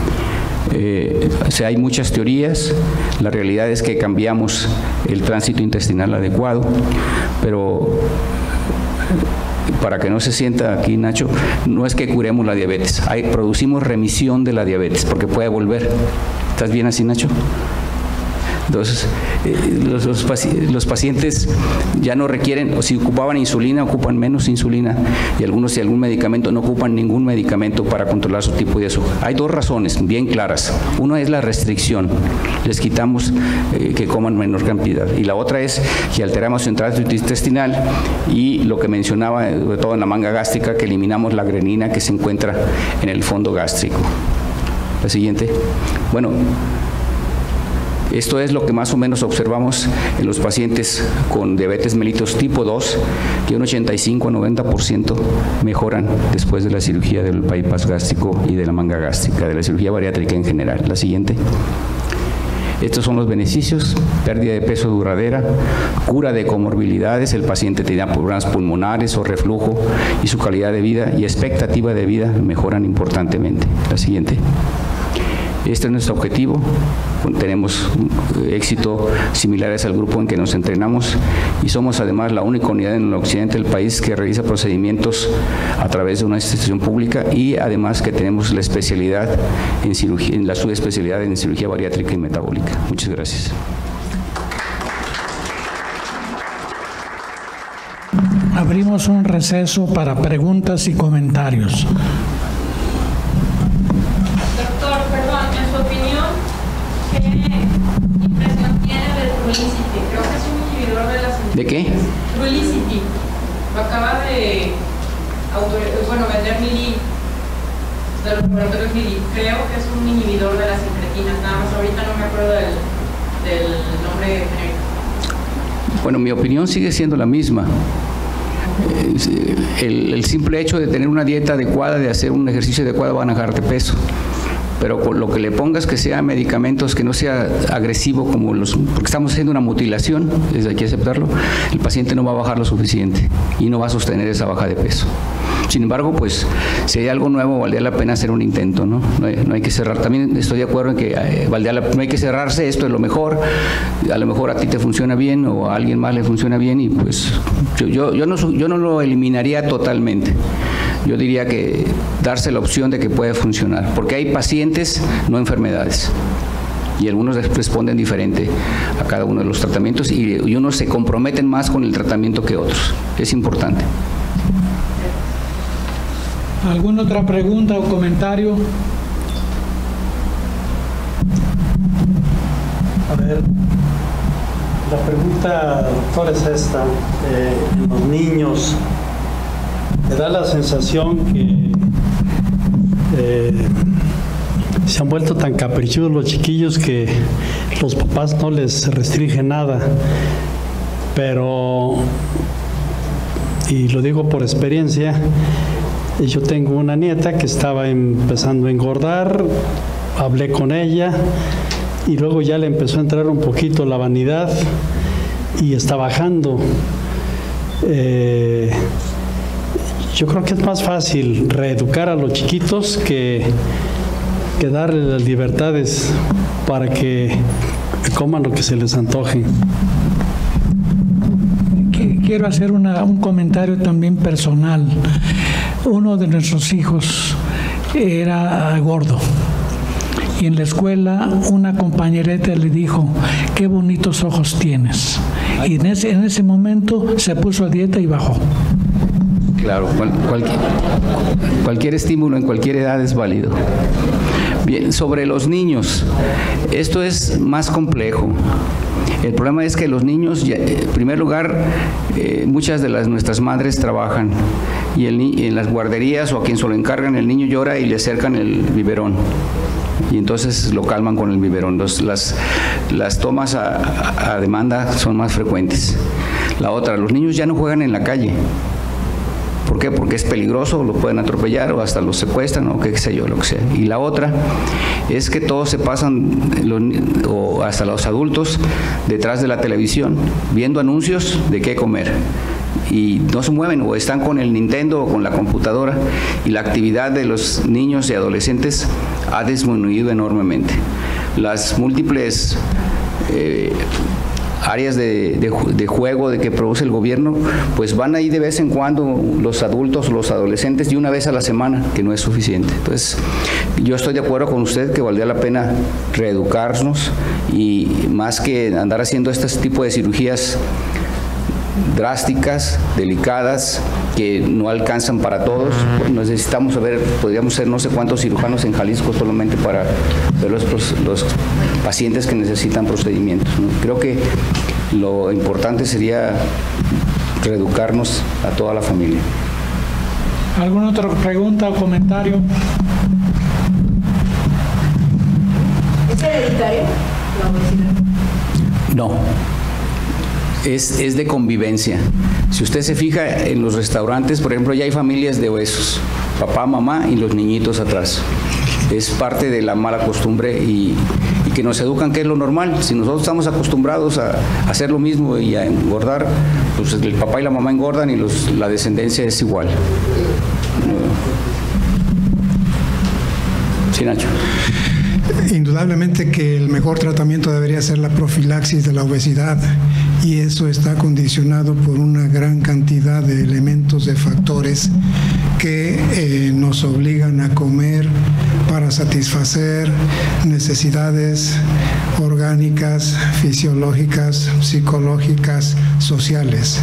O sea, hay muchas teorías, la realidad es que cambiamos el tránsito intestinal adecuado, pero para que no se sienta aquí, Nacho, no es que curemos la diabetes, producimos remisión de la diabetes, porque puede volver. ¿Estás bien así, Nacho? Entonces, los pacientes ya no requieren, o si ocupaban insulina, ocupan menos insulina, y algunos, si algún medicamento, no ocupan ningún medicamento para controlar su tipo de azúcar. Hay dos razones bien claras. Una es la restricción, les quitamos que coman menor cantidad, y la otra es que alteramos el tránsito intestinal y lo que mencionaba, sobre todo en la manga gástrica, que eliminamos la grenina que se encuentra en el fondo gástrico. La siguiente. Bueno, esto es lo que más o menos observamos en los pacientes con diabetes mellitus tipo 2, que un 85 a 90% mejoran después de la cirugía del bypass gástrico y de la manga gástrica, de la cirugía bariátrica en general. La siguiente. Estos son los beneficios: pérdida de peso duradera, cura de comorbilidades, el paciente tenía problemas pulmonares o reflujo y su calidad de vida y expectativa de vida mejoran importantemente. La siguiente. Este es nuestro objetivo. Tenemos éxito similares al grupo en que nos entrenamos y somos además la única unidad en el occidente del país que realiza procedimientos a través de una institución pública y además que tenemos la especialidad en cirugía, en la subespecialidad en cirugía bariátrica y metabólica. Muchas gracias. Abrimos un receso para preguntas y comentarios. Doctor, perdón, en su opinión, ¿qué impresión tiene del Trulicity? Creo que es un inhibidor de las enzimas. ¿De qué? Trulicity. Lo acaba de vender Lilly, de los laboratorios Lilly. Creo que es un inhibidor de las incretinas. Nada más ahorita no me acuerdo del nombre genérico. Bueno, mi opinión sigue siendo la misma. El simple hecho de tener una dieta adecuada, de hacer un ejercicio adecuado, van a bajarte peso. Pero con lo que le pongas que sea medicamentos, que no sea agresivo como porque estamos haciendo una mutilación, desde aquí aceptarlo, el paciente no va a bajar lo suficiente y no va a sostener esa baja de peso. Sin embargo, pues, si hay algo nuevo, valdría la pena hacer un intento, ¿no? No hay que cerrar. También estoy de acuerdo en que no hay que cerrarse, esto es lo mejor. A lo mejor a ti te funciona bien o a alguien más le funciona bien y pues yo no lo eliminaría totalmente. Yo diría que darse la opción de que puede funcionar, porque hay pacientes, no enfermedades. Y algunos responden diferente a cada uno de los tratamientos y unos se comprometen más con el tratamiento que otros. Es importante. ¿Alguna otra pregunta o comentario? A ver, la pregunta, doctor, es esta. En los niños, me da la sensación que se han vuelto tan caprichudos los chiquillos que los papás no les restringen nada. Pero, y lo digo por experiencia, yo tengo una nieta que estaba empezando a engordar, hablé con ella y luego ya le empezó a entrar un poquito la vanidad y está bajando. Yo creo que es más fácil reeducar a los chiquitos que darles las libertades para que coman lo que se les antoje. Quiero hacer un comentario también personal. Uno de nuestros hijos era gordo y en la escuela una compañerita le dijo: qué bonitos ojos tienes, y en ese momento se puso a dieta y bajó. Claro, cualquier estímulo en cualquier edad es válido. Bien, sobre los niños, esto es más complejo. El problema es que los niños, en primer lugar, muchas de nuestras madres trabajan y en las guarderías o a quien se lo encargan, el niño llora y le acercan el biberón y entonces lo calman con el biberón. Las tomas a demanda son más frecuentes. La otra, los niños ya no juegan en la calle. ¿Por qué? Porque es peligroso, lo pueden atropellar o hasta los secuestran o qué sé yo, lo que sea. Y la otra es que todos se pasan, o hasta los adultos, detrás de la televisión, viendo anuncios de qué comer. Y no se mueven o están con el Nintendo o con la computadora y la actividad de los niños y adolescentes ha disminuido enormemente. Las múltiples áreas de juego de que produce el gobierno, pues van ahí de vez en cuando los adultos, los adolescentes, y una vez a la semana, que no es suficiente. Entonces, yo estoy de acuerdo con usted que valdría la pena reeducarnos y más que andar haciendo este tipo de cirugías drásticas, delicadas, que no alcanzan para todos. Necesitamos saber, podríamos ser no sé cuántos cirujanos en Jalisco solamente para ver los pacientes que necesitan procedimientos, ¿no? Creo que lo importante sería reeducarnos a toda la familia. ¿Alguna otra pregunta o comentario? ¿Es hereditario la obesidad? No. Es de convivencia. Si usted se fija en los restaurantes, por ejemplo, ya hay familias de obesos, papá, mamá y los niñitos atrás. Es parte de la mala costumbre y que nos educan que es lo normal. Si nosotros estamos acostumbrados a hacer lo mismo y a engordar, pues el papá y la mamá engordan y la descendencia es igual. Sí, Nacho. Indudablemente que el mejor tratamiento debería ser la profilaxis de la obesidad, y eso está condicionado por una gran cantidad de elementos, de factores que nos obligan a comer para satisfacer necesidades orgánicas, fisiológicas, psicológicas, sociales.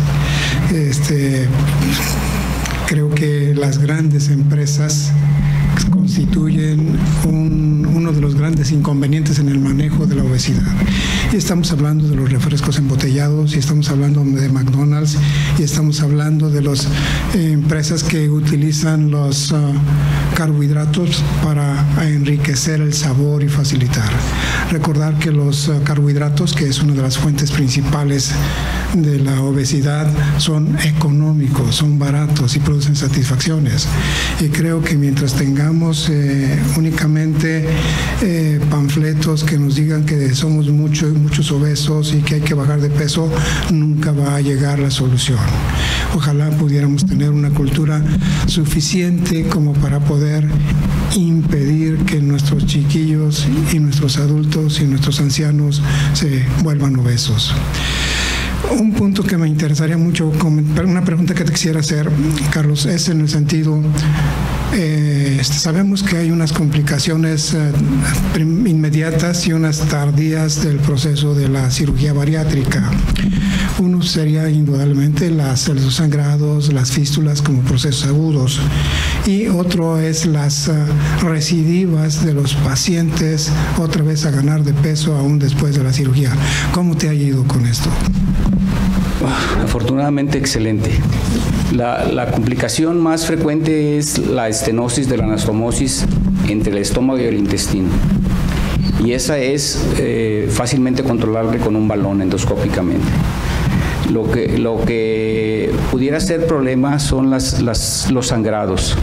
Creo que las grandes empresas constituyen uno de los grandes inconvenientes en el manejo de la obesidad. Y estamos hablando de los refrescos embotellados, y estamos hablando de McDonald's, y estamos hablando de las empresas que utilizan los carbohidratos para enriquecer el sabor y facilitar. Recordar que los carbohidratos, que es una de las fuentes principales de la obesidad, son económicos, son baratos y producen satisfacciones. Y creo que mientras tengamos únicamente panfletos que nos digan que somos muchos obesos y que hay que bajar de peso, nunca va a llegar la solución. Ojalá pudiéramos tener una cultura suficiente como para poder impedir que nuestros chiquillos y nuestros adultos y nuestros ancianos se vuelvan obesos. Un punto que me interesaría mucho, una pregunta que te quisiera hacer, Carlos, es en el sentido, sabemos que hay unas complicaciones inmediatas y unas tardías del proceso de la cirugía bariátrica. Uno sería indudablemente los sangrados, las fístulas como procesos agudos, y otro es las recidivas de los pacientes otra vez a ganar de peso aún después de la cirugía. ¿Cómo te ha ido con esto? Afortunadamente excelente. La complicación más frecuente es la estenosis de la anastomosis entre el estómago y el intestino, y esa es fácilmente controlable con un balón endoscópicamente. Lo que pudiera ser problema son los sangrados.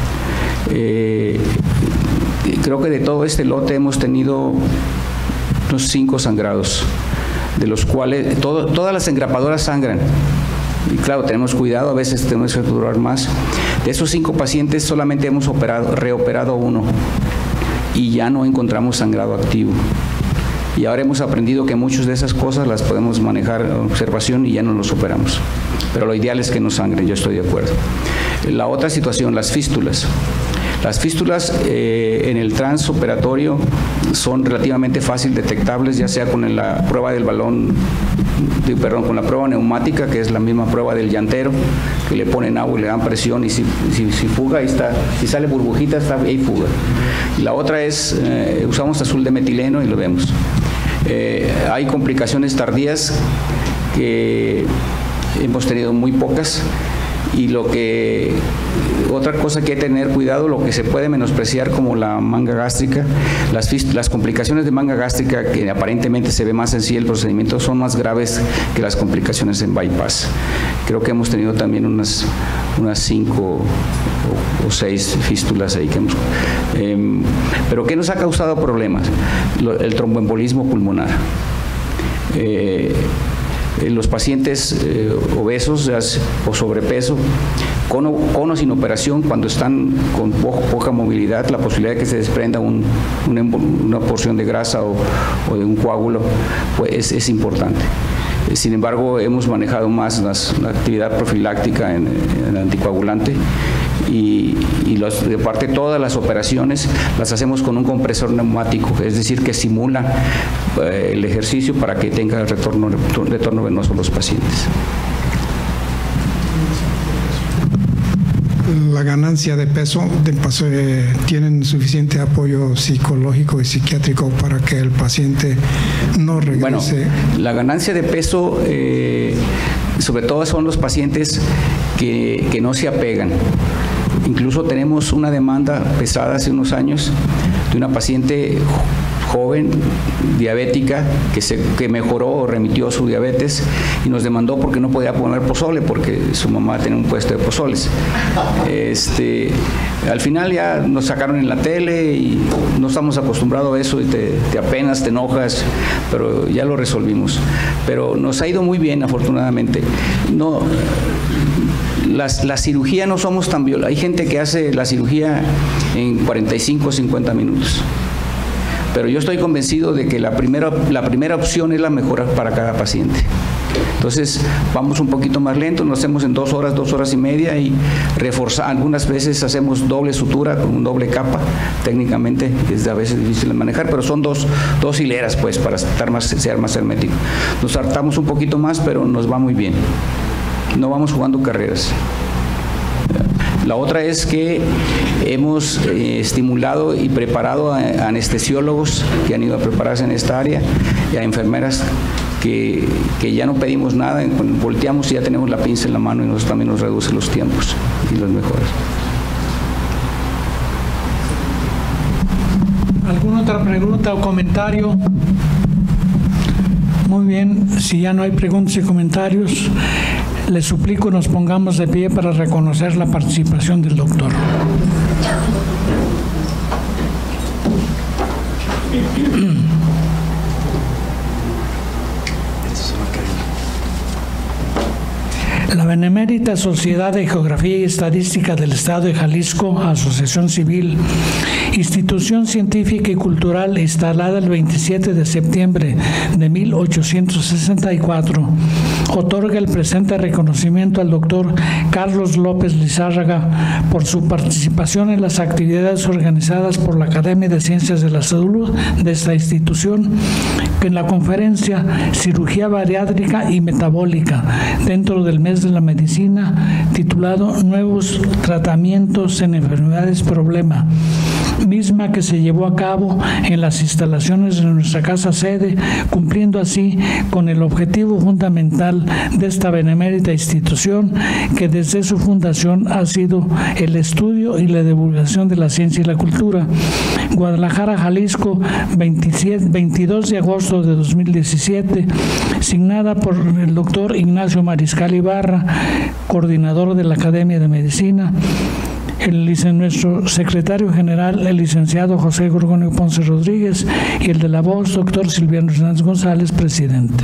Creo que de todo este lote hemos tenido unos 5 sangrados, de los cuales todas las engrapadoras sangran. Y claro, tenemos cuidado, a veces tenemos que durar más. De esos 5 pacientes solamente hemos reoperado 1 y ya no encontramos sangrado activo. Y ahora hemos aprendido que muchas de esas cosas las podemos manejar en observación y ya no los operamos. Pero lo ideal es que no sangren, yo estoy de acuerdo. La otra situación, las fístulas. Las fístulas en el transoperatorio son relativamente fácil detectables, ya sea con la prueba del balón, con la prueba neumática, que es la misma prueba del llantero, que le ponen agua y le dan presión, y si fuga, ahí está, si sale burbujita, está ahí fuga. Y la otra es, usamos azul de metileno y lo vemos. Hay complicaciones tardías que hemos tenido muy pocas, y otra cosa que hay que tener cuidado, lo que se puede menospreciar como la manga gástrica, las complicaciones de manga gástrica, que aparentemente se ve más sencillo el procedimiento, son más graves que las complicaciones en bypass. Creo que hemos tenido también unas 5 o 6 fístulas ahí. Pero ¿qué nos ha causado problemas? El tromboembolismo pulmonar. Los pacientes obesos o sobrepeso, con o sin operación, cuando están con poca movilidad, la posibilidad de que se desprenda una porción de grasa o de un coágulo, pues es importante. Sin embargo, hemos manejado más la actividad profiláctica en el anticoagulante, y de parte todas las operaciones las hacemos con un compresor neumático, es decir, que simula el ejercicio para que tenga el retorno venoso a los pacientes. La ganancia de peso, ¿tienen suficiente apoyo psicológico y psiquiátrico para que el paciente no regrese? Bueno, la ganancia de peso, sobre todo son los pacientes que no se apegan. Incluso tenemos una demanda pesada hace unos años de una paciente joven, diabética, que mejoró o remitió su diabetes, y nos demandó porque no podía poner pozole, porque su mamá tenía un puesto de pozoles. Al final ya nos sacaron en la tele y no estamos acostumbrados a eso, y te apenas, te enojas, pero ya lo resolvimos. Pero nos ha ido muy bien, afortunadamente. No, la cirugía no somos tan violentos. Hay gente que hace la cirugía en 45 o 50 minutos. Pero yo estoy convencido de que la primera opción es la mejor para cada paciente. Entonces vamos un poquito más lento, lo hacemos en 2 horas, 2 horas y media, y reforzar. Algunas veces hacemos doble sutura con un doble capa. Técnicamente es a veces difícil de manejar, pero son dos hileras, pues, para ser más hermético. Nos hartamos un poquito más, pero nos va muy bien. No vamos jugando carreras. La otra es que hemos estimulado y preparado a anestesiólogos que han ido a prepararse en esta área y a enfermeras que ya no pedimos nada, volteamos y ya tenemos la pinza en la mano, y eso también nos reduce los tiempos y los mejores. ¿Alguna otra pregunta o comentario? Muy bien, si ya no hay preguntas y comentarios, les suplico nos pongamos de pie para reconocer la participación del doctor. La Benemérita Sociedad de Geografía y Estadística del Estado de Jalisco, asociación civil, institución científica y cultural instalada el 27 de septiembre de 1864, otorga el presente reconocimiento al doctor Carlos López Lizárraga por su participación en las actividades organizadas por la Academia de Ciencias de la Salud de esta institución, que en la conferencia Cirugía Bariátrica y Metabólica dentro del mes de la medicina, titulado Nuevos Tratamientos en Enfermedades Problema, misma que se llevó a cabo en las instalaciones de nuestra casa sede, cumpliendo así con el objetivo fundamental de esta benemérita institución, que desde su fundación ha sido el estudio y la divulgación de la ciencia y la cultura. Guadalajara, Jalisco, 22 de agosto de 2017, signada por el doctor Ignacio Mariscal Ibarra, coordinador de la Academia de Medicina, nuestro secretario general, el licenciado José Gorgonio Ponce Rodríguez, y el de la voz, doctor Silviano Hernández González, presidente.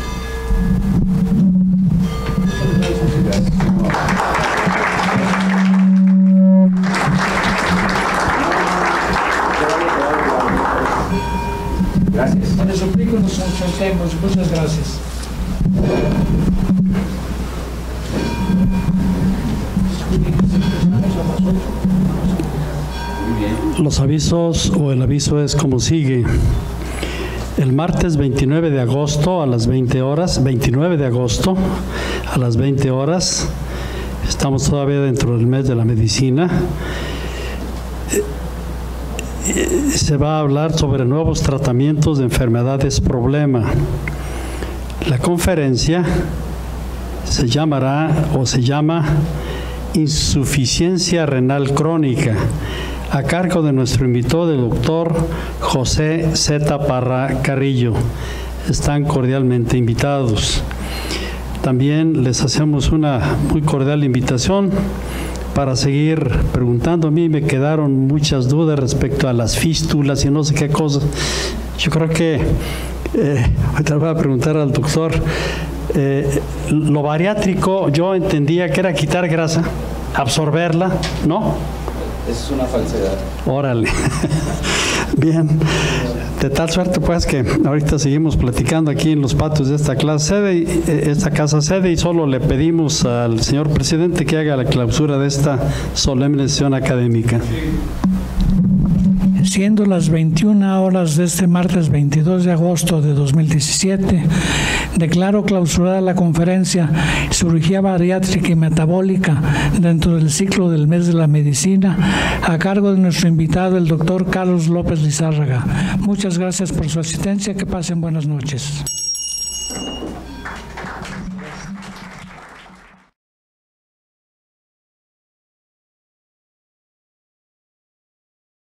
Gracias. Les suplico nos sentemos. Muchas gracias. Los avisos, o el aviso es como sigue. El martes 29 de agosto a las 20 horas, 29 de agosto a las 20 horas, estamos todavía dentro del mes de la medicina, se va a hablar sobre nuevos tratamientos de enfermedades problema. La conferencia se llama Insuficiencia Renal Crónica, a cargo de nuestro invitado, el doctor José Z. Parra Carrillo. Están cordialmente invitados. También les hacemos una muy cordial invitación para seguir preguntando. A mí me quedaron muchas dudas respecto a las fístulas y no sé qué cosas. Yo creo que ahorita voy a preguntar al doctor. Lo bariátrico, yo entendía que era quitar grasa, absorberla, ¿no? Es una falsedad. Órale. Bien. De tal suerte pues que ahorita seguimos platicando aquí en los patios de esta casa sede, y solo le pedimos al señor presidente que haga la clausura de esta solemne sesión académica. Siendo las 21 horas de este martes 22 de agosto de 2017, declaro clausurada la conferencia Cirugía Bariátrica y Metabólica dentro del ciclo del mes de la medicina, a cargo de nuestro invitado, el doctor Carlos López Lizárraga. Muchas gracias por su asistencia. Que pasen buenas noches.